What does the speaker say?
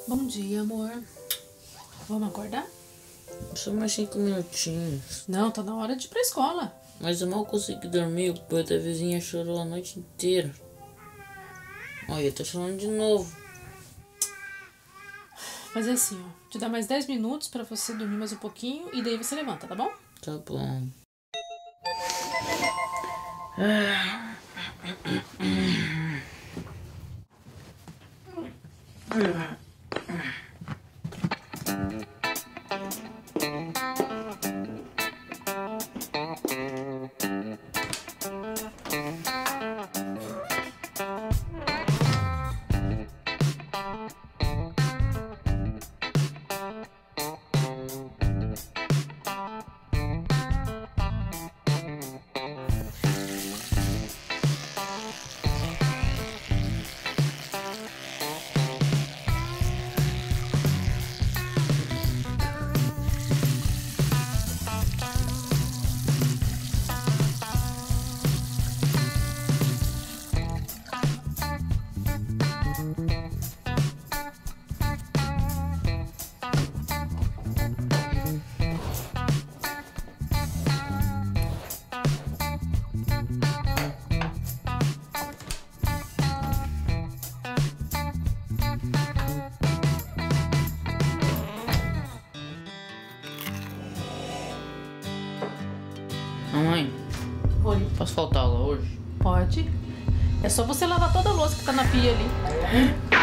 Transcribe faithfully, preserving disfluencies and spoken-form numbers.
Bom dia, amor. Vamos acordar? Só mais cinco minutinhos. Não, tá na hora de ir pra escola. Mas eu mal consegui dormir, porque a vizinha chorou a noite inteira. Olha, tá chorando de novo. Fazer assim, ó. Te dá mais dez minutos pra você dormir mais um pouquinho e daí você levanta, tá bom? Tá bom. Mamãe, Oi. posso faltar aula hoje? Pode. É só você lavar toda a louça que tá na pia ali.